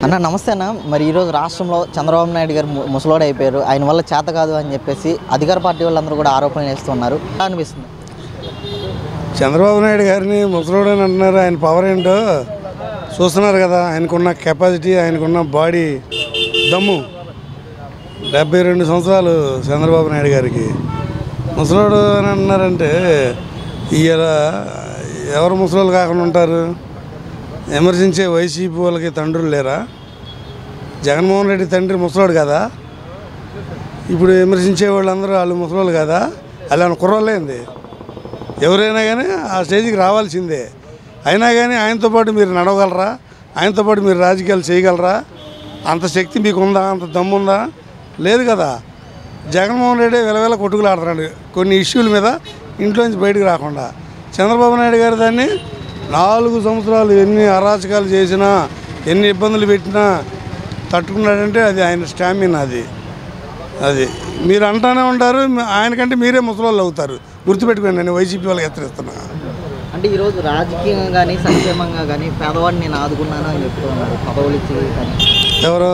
అన్న నమస్తే అన్న. మరి ఈరోజు రాష్ట్రంలో చంద్రబాబు నాయుడు గారు ముసలోడు అయిపోయారు. ఆయన వల్ల చేత కాదు అని చెప్పేసి అధికార పార్టీ వాళ్ళందరూ కూడా ఆరోపణలు చేస్తున్నారు. ఎలా అనిపిస్తుంది? చంద్రబాబు నాయుడు గారిని ముసలోడు అని అంటున్నారు. ఆయన పవర్ ఏంటో చూస్తున్నారు కదా. ఆయనకున్న కెపాసిటీ, ఆయనకున్న బాడీ దమ్ము. 72 సంవత్సరాలు చంద్రబాబు నాయుడు గారికి. ముసలోడు అని అంటున్నారంటే ఇవాళ ఎవరు ముసలోళ్ళు కాకుండా ఉంటారు? విమర్శించే వైసీపీ వాళ్ళకి తండ్రులు లేరా? జగన్మోహన్ రెడ్డి తండ్రి ముసలోడు కదా. ఇప్పుడు విమర్శించే వాళ్ళందరూ వాళ్ళు ముసలోళ్ళు కదా. అలా కుర్రోళ్ళేంది? ఎవరైనా కానీ ఆ స్టేజ్కి రావాల్సిందే. అయినా కానీ ఆయనతో పాటు మీరు నడవగలరా? ఆయనతో పాటు మీరు రాజకీయాలు చేయగలరా? అంత శక్తి మీకు ఉందా? అంత దమ్ము ఉందా? లేదు కదా. జగన్మోహన్ రెడ్డి వెలవెల కొట్టుకులు ఆడుతున్నాడు కొన్ని ఇష్యూల మీద, ఇంట్లోంచి బయటకు రాకుండా. చంద్రబాబు నాయుడు గారు దాన్ని 4 సంవత్సరాలు ఎన్ని అరాచకాలు చేసినా, ఎన్ని ఇబ్బందులు పెట్టినా తట్టుకున్నాడంటే అది ఆయన స్టామినా. అది మీరు అంటానే ఉంటారు. ఆయనకంటే మీరే ముసలోళ్ళు అవుతారు. గుర్తుపెట్టుకోండి. నేను వైసీపీ వాళ్ళకి హెచ్చరిస్తున్నా. అంటే ఈరోజు రాజకీయంగా కానీ సంక్షేమంగా కానీ పేదవాడిని నేను ఆదుకున్నాను అని చెప్తున్నారు. పదవులు ఇచ్చి కానీ ఎవరు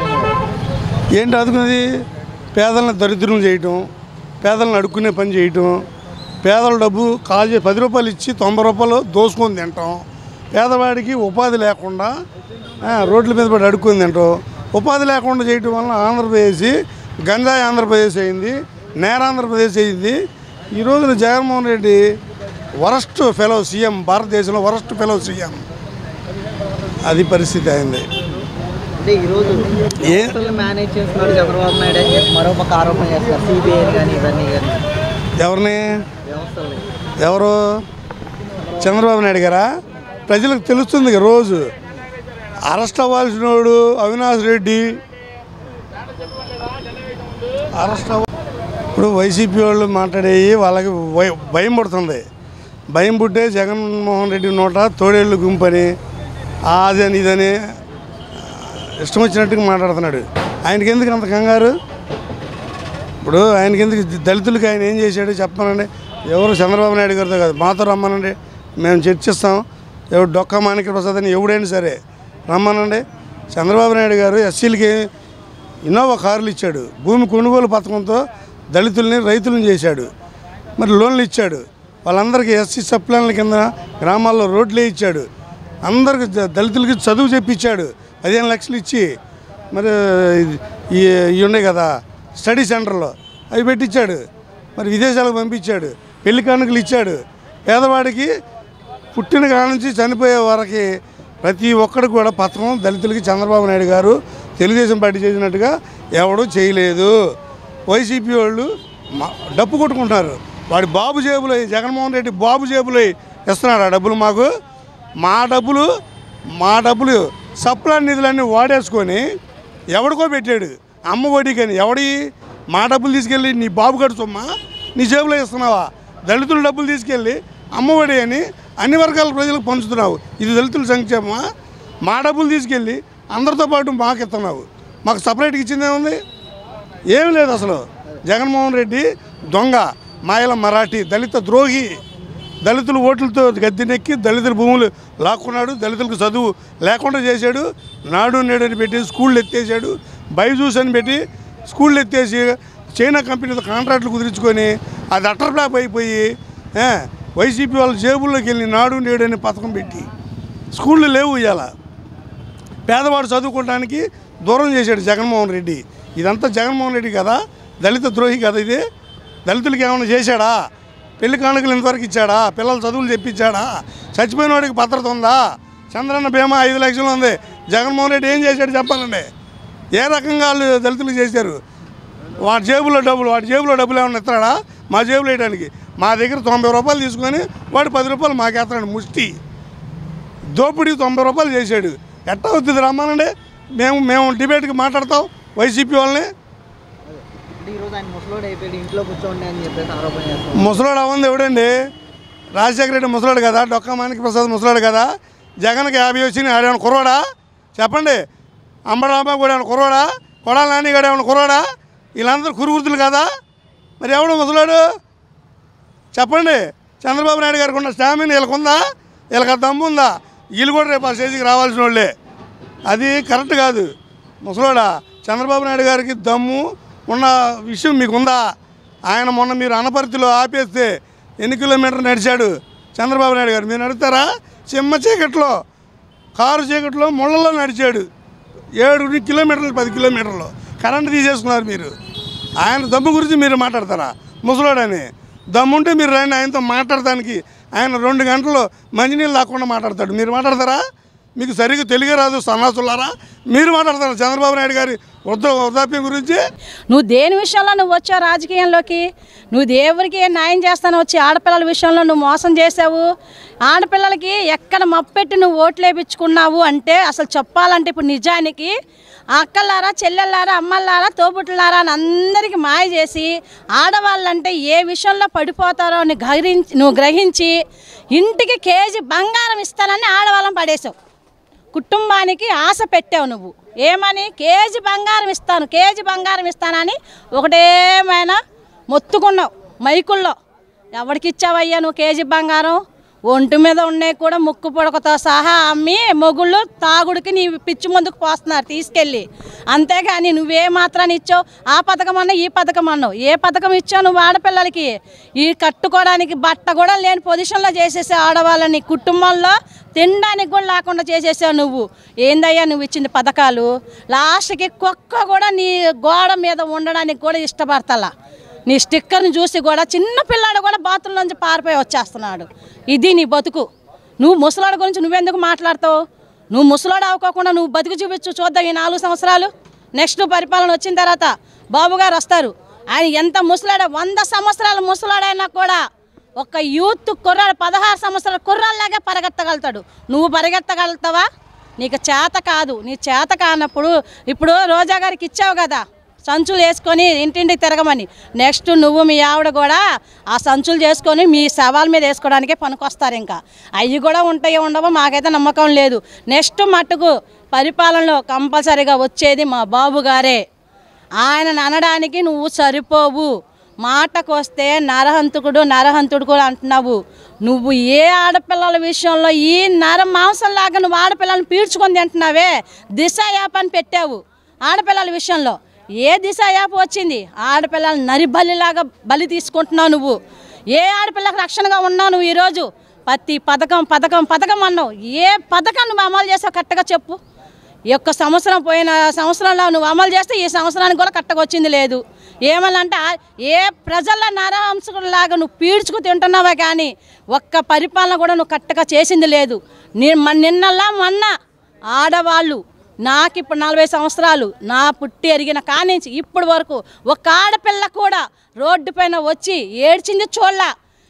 ఏంటి ఆదుకునేది? పేదలను దరిద్రం చేయటం, పేదలను అడుక్కునే పని చేయటం, పేదల డబ్బు కాజే 10 రూపాయలు ఇచ్చి 90 రూపాయలు దోసుకొని తింటాం, పేదవాడికి ఉపాధి లేకుండా రోడ్ల మీద పడి అడుక్కొని తింటాం. ఉపాధి లేకుండా చేయటం వల్ల ఆంధ్రప్రదేశ్ గంజాయి ఆంధ్రప్రదేశ్ అయింది, నేరాంధ్రప్రదేశ్ అయింది. ఈ రోజున Jaganmohan Reddy worst fellow CM, భారతదేశంలో వరస్ట్ ఫెలో సీఎం. అది పరిస్థితి అయింది. అంటే ఈరోజు మేనేజ్ చేస్తున్నాడు చంద్రబాబు నాయుడు అని చెప్పి మరొక ఆరోపణ చేస్తారు. సిబిఐ కానీ ఇవన్నీ కానీ ఎవరిని? ఎవరు? చంద్రబాబు నాయుడు గారా? ప్రజలకు తెలుస్తుంది రోజు. అరెస్ట్ అవ్వాల్సిన వాడు అవినాష్ రెడ్డి అరెస్ట్ ఇప్పుడు వైసీపీ వాళ్ళు మాట్లాడేవి వాళ్ళకి భయం పడుతుంది. భయం పుట్టే జగన్మోహన్ రెడ్డి నోట తోడేళ్ళు గుంపని అదని ఇదని ఇష్టం వచ్చినట్టుగా మాట్లాడుతున్నాడు. ఆయనకి ఎందుకు అంత కంగారు? ఇప్పుడు ఆయనకి ఎందుకు? దళితులకి ఆయన ఏం చేశాడు చెప్పానండి. ఎవరు? చంద్రబాబు నాయుడు గారితో కాదు, మాతో రమ్మనండి, మేము చర్చిస్తాం. ఎవరు? డొక్కా మాణిక్య ప్రసాద్ అని ఎవడైనా సరే రమ్మనండి. చంద్రబాబు నాయుడు గారు ఎస్సీలకి ఇన్నోవా కార్లు ఇచ్చాడు. భూమి కొనుగోలు పథకంతో దళితుల్ని రైతులను చేశాడు. మరి లోన్లు ఇచ్చాడు. వాళ్ళందరికీ ఎస్సీ సప్లైన్ల కింద గ్రామాల్లో రోడ్లే ఇచ్చాడు. అందరికి దళితులకి చదువు చెప్పించాడు 15 లక్షలు ఇచ్చి. మరి ఇవి ఉన్నాయి కదా స్టడీ సెంటర్లో, అవి పెట్టించాడు. మరి విదేశాలకు పంపించాడు. పెళ్లి కానుకలు ఇచ్చాడు. పేదవాడికి పుట్టిన కాడ నుంచి చనిపోయే వరకు ప్రతి ఒక్కడికి కూడా పథకం దళితులకి చంద్రబాబు నాయుడు గారు తెలుగుదేశం పార్టీ చేసినట్టుగా ఎవడూ చేయలేదు. వైసీపీ వాళ్ళు డప్పు కొట్టుకుంటున్నారు. వాడి బాబు జేబులో, జగన్మోహన్ రెడ్డి బాబు జేబులో ఇస్తున్నాడు ఆ డబ్బులు. మాకు మా డబ్బులు సప్లై నిధులన్నీ వాడేసుకొని ఎవడికో పెట్టాడు. అమ్మ ఒడికని ఎవడి మా డబ్బులు తీసుకెళ్ళి నీ బాబు కడుతుమ్మా నీ జేబులో ఇస్తున్నావా? దళితుల డబ్బులు తీసుకెళ్ళి అమ్మ ఒడి అని అన్ని వర్గాల ప్రజలకు పంచుతున్నావు. ఇది దళితుల సంక్షేమమా? మా డబ్బులు తీసుకెళ్ళి అందరితో పాటు మాకు ఇస్తున్నావు. మాకు సపరేట్గా ఇచ్చిందేముంది? ఏమి లేదు అసలు. జగన్మోహన్ రెడ్డి దొంగ, మాయల మరాఠీ, దళిత ద్రోహి. దళితుల ఓట్లతో గద్దెనెక్కి దళితుల భూములు లాక్కున్నాడు. దళితులకు చదువు లేకుండా చేశాడు. నాడు నేడు అని పెట్టి స్కూళ్ళు ఎత్తేసాడు. బైజూస్ అని పెట్టి స్కూళ్ళు ఎత్తేసి చైనా కంపెనీతో కాంట్రాక్టులు కుదిరించుకొని అది అటర్ ఫ్లాప్ అయిపోయి వైసీపీ వాళ్ళ జేబుల్లోకి వెళ్ళి నాడు నేడు అనే పథకం పెట్టి స్కూళ్ళు లేవు. ఇవాళ పేదవాడు చదువుకోవడానికి దూరం చేశాడు జగన్మోహన్ రెడ్డి. ఇదంతా జగన్మోహన్ రెడ్డి కదా, దళిత ద్రోహి కదా ఇది. దళితులకి ఏమైనా చేశాడా? పెళ్లి కానుకలు ఇంతవరకు ఇచ్చాడా? పిల్లలు చదువులు చెప్పించాడా? చచ్చిపోయిన వాడికి భద్రత ఉందా? చంద్రన్న బీమా 5 లక్షలు ఉంది. జగన్మోహన్ రెడ్డి ఏం చేశాడు చెప్పాలండి? ఏ రకంగా వాళ్ళు దళితులకు చేశారు? వాడి జేబులో డబ్బులు ఏమన్నా ఇస్తాడా? మా జేబులో వేయడానికి మా దగ్గర 90 రూపాయలు తీసుకొని వాడు 10 రూపాయలు మాకేస్తాడు. ముష్టి దోపిడీ 90 రూపాయలు చేశాడు. ఎట్టా అవుతుంది? రమ్మానండి, మేము డిబేట్కి మాట్లాడతాం వైసీపీ వాళ్ళని. ముసలోడు అవ్వంది ఎవడండి? రాజశేఖర రెడ్డి ముసలోడు కదా, డొక్కా మాణిక్య ప్రసాద్ ముసలోడు కదా. జగన్కి 50 వచ్చినాయి. ఆడేమన్నా కుర్రోడా? చెప్పండి. అంబరామ కూడా ఏమన్నా కుర్రోడా? కొడాలి నాని కూడా ఏమన్నా కుర్రోడా? వీళ్ళందరూ కురుగుర్తులు కదా. మరి ఎవడు ముసలోడు చెప్పండి? చంద్రబాబు నాయుడు గారికి ఉన్న స్టామినా వీళ్ళకుందా? వీళ్ళకి దమ్ము ఉందా? వీళ్ళు కూడా రేపు ఆ స్టేజ్కి రావాల్సిన వాళ్ళే. అది కరెక్ట్ కాదు. ముసలోడా, చంద్రబాబు నాయుడు గారికి దమ్ము ఉన్న విషయం మీకుందా? ఆయన మొన్న మీరు అనపర్తిలో ఆపేస్తే ఎన్ని కిలోమీటర్లు నడిచాడు చంద్రబాబు నాయుడు గారు? మీరు నడుస్తారా? చిమ్మ చీకట్లో, కారు చీకట్లో, ముళ్ళలో నడిచాడు 7 కిలోమీటర్లు 10 కిలోమీటర్లు. కరెంటు తీసేసుకున్నారు మీరు. ఆయన దమ్ము గురించి మీరు మాట్లాడతారా? ముసలోడని దమ్ముంటే మీరు రండి ఆయనతో మాట్లాడటానికి. ఆయన 2 గంటలు మంచినీళ్ళు లేకుండా మాట్లాడతాడు. మీరు మాట్లాడతారా? మీకు సరిగ్గా తెలుగే రాదు సన్నాసులారా. మీరు మాట్లాడతారా చంద్రబాబు నాయుడు గారి వృద్ధాప్యం గురించి? నువ్వు దేని విషయంలో నువ్వు వచ్చావు రాజకీయంలోకి? నువ్వు దేవుడికి న్యాయం చేస్తాను వచ్చి ఆడపిల్లల విషయంలో నువ్వు మోసం చేసావు. ఆడపిల్లలకి ఎక్కడ మప్పెట్టి నువ్వు ఓట్లు వేయించుకున్నావు అంటే అసలు చెప్పాలంటే ఇప్పుడు నిజానికి అక్కలారా, చెల్లెళ్ళారా, అమ్మలారా, తోబుట్లారా అని అందరికీ మాయ చేసి ఆడవాళ్ళంటే ఏ విషయంలో పడిపోతారో అని నువ్వు గ్రహించి ఇంటికి కేజీ బంగారం ఇస్తానని ఆడవాళ్ళని పడేసావు. కుటుంబానికి ఆశ పెట్టావు నువ్వు. ఏమని? కేజీ బంగారం ఇస్తాను, కేజీ బంగారం ఇస్తానని ఒకటేమైనా మొత్తుకున్నావు మైకుల్లో. ఎవరికి ఇచ్చావయ్యా నువ్వు కేజీ బంగారం? ఒంటి మీద ఉన్నాయి కూడా ముక్కు పొడకతో సహా అమ్మి మొగుళ్ళు తాగుడికి నీ పిచ్చి ముందుకు పోస్తున్నారు తీసుకెళ్ళి. అంతేగాని నువ్వే మాత్రాన్ని ఇచ్చావు? ఆ పథకం అన్నావు, ఈ పథకం అన్నావు. ఏ పథకం ఇచ్చావు నువ్వు ఆడపిల్లలకి? ఈ కట్టుకోవడానికి బట్ట కూడా లేని పొజిషన్లో చేసేసావు ఆడవాళ్ళని. కుటుంబంలో తినడానికి కూడా లేకుండా చేసేసావు నువ్వు. ఏందయ్యా నువ్వు ఇచ్చిన పథకాలు? లాస్ట్కి కుక్క కూడా నీ గోడ మీద ఉండడానికి కూడా ఇష్టపడతలా. నీ స్టిక్కర్ని చూసి కూడా చిన్న పిల్లాడు కూడా బాత్రూమ్ నుంచి పారిపోయి వచ్చేస్తున్నాడు. ఇది నీ బతుకు. నువ్వు ముసలాడు గురించి నువ్వెందుకు మాట్లాడతావు? నువ్వు ముసలాడు అవ్వకోకుండా నువ్వు బతుకు చూపించు చూద్దాం ఈ 4 సంవత్సరాలు. నెక్స్ట్ పరిపాలన వచ్చిన తర్వాత బాబు గారు వస్తారు. ఆయన ఎంత ముసలాడో 100 సంవత్సరాల ముసలాడైనా కూడా ఒక యూత్ కుర్రాడు 16 సంవత్సరాల కుర్రాళ్ళలాగా పరిగెత్తగలుగుతాడు. నువ్వు పరిగెత్తగలుగుతావా? నీకు చేత కాదు. నీ చేత కానప్పుడు ఇప్పుడు రోజా గారికి ఇచ్చావు కదా సంచులు వేసుకొని ఇంటింటికి తిరగమని. నెక్స్ట్ నువ్వు మీ ఆవిడ కూడా ఆ సంచులు చేసుకొని మీ సవాల్ మీద వేసుకోవడానికే పనికొస్తారు. ఇంకా అవి కూడా ఉంటాయో ఉండవో మాకైతే నమ్మకం లేదు. నెక్స్ట్ మట్టుకు పరిపాలనలో కంపల్సరీగా వచ్చేది మా బాబు గారే. ఆయనను అనడానికి నువ్వు సరిపోవు. మాటకొస్తే నరహంతుడు కూడా అంటున్నావు. నువ్వు ఏ ఆడపిల్లల విషయంలో ఈ మాంసంలాగా నువ్వు ఆడపిల్లలను పీడ్చుకొని తింటున్నావే. దిశ యాప్ అని పెట్టావు ఆడపిల్లల విషయంలో. ఏ దిశ యాప్ వచ్చింది? ఆడపిల్లలు నరిబలిలాగా బలి తీసుకుంటున్నావు నువ్వు. ఏ ఆడపిల్లకు రక్షణగా ఉన్నావు నువ్వు? ఈరోజు ప్రతి పథకం అన్నావు. ఏ పథకం నువ్వు అమలు చేసావు కరెక్ట్గా చెప్పు. ఈ ఒక్క సంవత్సరం పోయిన సంవత్సరంలో నువ్వు అమలు చేస్తే ఈ సంవత్సరానికి కూడా కరెక్ట్గా వచ్చింది లేదు. ఏమనంటే ఏ ప్రజల నరహంసకులాగా నువ్వు పీడ్చుకు తింటున్నావా కానీ ఒక్క పరిపాలన కూడా నువ్వు కరెక్ట్గా చేసింది లేదు. నిన్నల్లా మొన్న ఆడవాళ్ళు నాకు ఇప్పుడు 40 సంవత్సరాలు నా పుట్టి ఎరిగిన కానించి ఇప్పటి వరకు ఒక ఆడపిల్ల కూడా రోడ్డు పైన వచ్చి ఏడ్చింది చూడలా.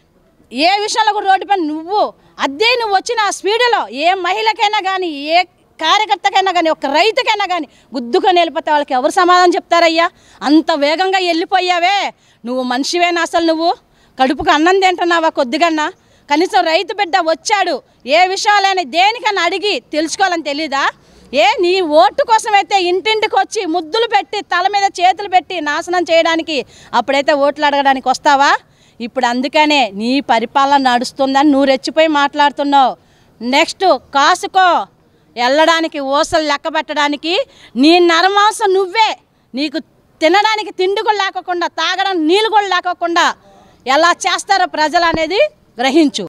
ఏ విషయంలో కూడా రోడ్డు పైన నువ్వు వచ్చిన స్పీడ్లో ఏ మహిళకైనా కానీ ఏ కార్యకర్తకైనా కానీ ఒక రైతుకైనా కానీ గుద్దుకొని వెళ్ళిపోతే వాళ్ళకి ఎవరు సమాధానం చెప్తారయ్యా? అంత వేగంగా వెళ్ళిపోయావే. నువ్వు మనిషివేనా? అసలు నువ్వు కడుపుకు అన్నం తింటున్నావా కొద్దిగన్నా? కనీసం రైతు బిడ్డ వచ్చాడు ఏ విషయాలైనా దేనికైనా అడిగి తెలుసుకోవాలని తెలీదా? నీ ఓటు కోసమైతే ఇంటింటికి వచ్చి ముద్దులు పెట్టి తల మీద చేతులు పెట్టి నాశనం చేయడానికి అప్పుడైతే ఓట్లు అడగడానికి వస్తావా? ఇప్పుడు అందుకనే నీ పరిపాలన నడుస్తుందని నువ్వు రెచ్చిపోయి మాట్లాడుతున్నావు. నెక్స్ట్ కాసుకో వెళ్ళడానికి ఓసలు లెక్క పెట్టడానికి నీ నరమాంసం నువ్వే. నీకు తినడానికి తిండి కూడా లేకుండా తాగడానికి నీళ్ళు కూడా లేకుండా ఎలా చేస్తారో ప్రజలు అనేది గ్రహించు.